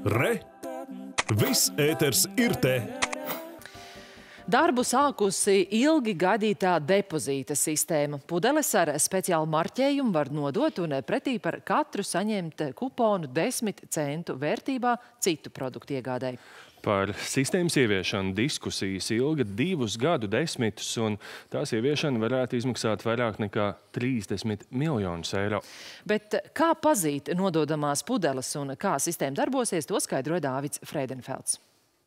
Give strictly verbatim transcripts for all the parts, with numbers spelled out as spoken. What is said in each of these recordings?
Re! Viss ēters ir te! Darbu sākusi ilgi gaidītā depozīta sistēma. Pudeles ar speciālu marķējumu var nodot un pretī par katru saņemt kuponu desmit centu vērtībā citu produktu iegādēji. Par sistēmas ieviešanu diskusijas ilga divus gadu desmitus, un tās ieviešana varētu izmaksāt vairāk nekā trīsdesmit miljonus eiro. Bet kā pazīt nododamās pudeles un kā sistēma darbosies, to skaidroja Dāvids Freidenfelds.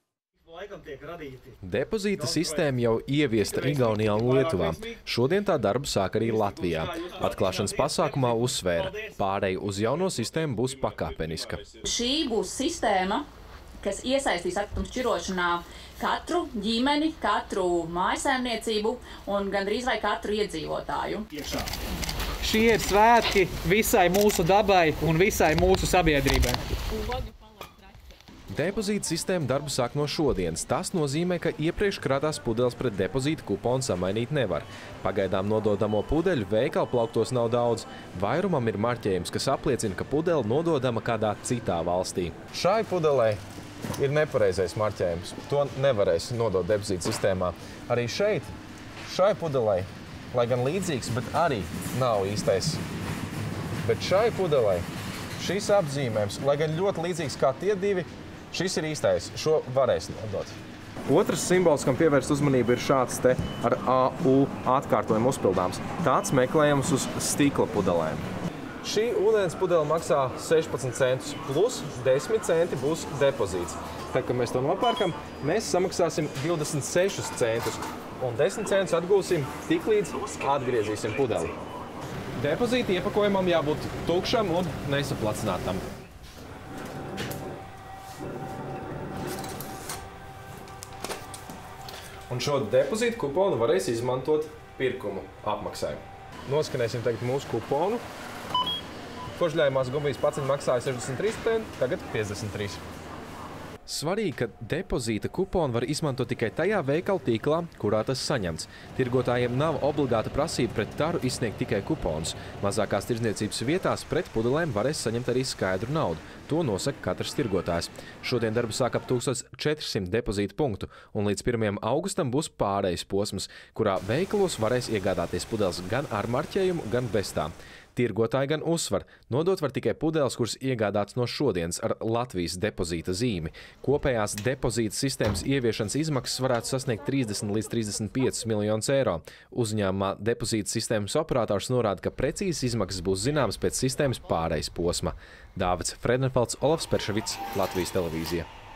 Depozīta sistēma jau ieviesta Igaunijā un Lietuvā. Šodien tā darbu sāk arī Latvijā. Atklāšanas pasākumā uzsvēra, pārēja uz jauno sistēmu būs pakāpeniska. Šī būs sistēma, kas iesaistīs atkritumu šķirošanā katru ģimeni, katru mājsaimniecību un gandrīz vai katru iedzīvotāju. Šie ir svētki visai mūsu dabai un visai mūsu sabiedrībai. Depozīta sistēma darbu sāk no šodienas. Tas nozīmē, ka iepriekš krātās pudeles pret depozīta kuponu samainīt nevar. Pagaidām nododamo pudeļu veikalu plauktos nav daudz. Vairumam ir marķējums, kas apliecina, ka pudele nododama kādā citā valstī. Šai pudelei ir nepareizais marķējums. To nevarēs nodot depozīta sistēmā. Arī šeit, šai pudelei, lai gan līdzīgs, bet arī nav īstais. Bet šai pudelei šis apzīmējums, lai gan ļoti līdzīgs kā tie divi, šis ir īstais. Šo varēs nodot. Otrs simbols, kam pievērst uzmanību, ir šāds te ar A U atkārtojumu uzpildāms. Tāds meklējams uz stikla pudelēm. Šī ūdens pudele maksā sešpadsmit centus, plus desmit centi būs depozīts. Tad, kad mēs to nopērkam, mēs samaksāsim divdesmit sešus centus. Un desmit centus atgūsim tik līdz atgriezīsim pudeli. Depozīta iepakojumam jābūt tukšam un nesaplacinātam. Un šo depozīta kuponu varēs izmantot pirkumu apmaksājumu. Noskanēsim tagad mūsu kuponu. Kožļājumās gumijas paciņa maksāja sešdesmit trīs centi, tagad piecdesmit trīs. Svarīgi, ka depozīta kuponu var izmantot tikai tajā veikalu tīklā, kurā tas saņemts. Tirgotājiem nav obligāta prasība pret taru izsniegt tikai kuponus. Mazākās tirdzniecības vietās pret pudelēm varēs saņemt arī skaidru naudu. To nosaka katrs tirgotājs. Šodien darbu sāk ap tūkstoš četri simti depozīta punktu, un līdz pirmajam augustam būs pārejas posms, kurā veikalos varēs iegādāties pudeles gan ar marķējumu, gan bez tā. Tirgotāji gan uzsver, nodot var tikai pudeles, kuras iegādāts no šodienas ar Latvijas depozīta zīmi. Kopējās depozīta sistēmas ieviešanas izmaksas varētu sasniegt trīsdesmit līdz trīsdesmit piecus miljonus eiro. Uzņēmumā depozīta sistēmas operators norāda, ka precīzas izmaksas būs zināmas pēc sistēmas pārejas posma. Dāvids Freidenfelds, Olafs Perševits, Latvijas televīzija.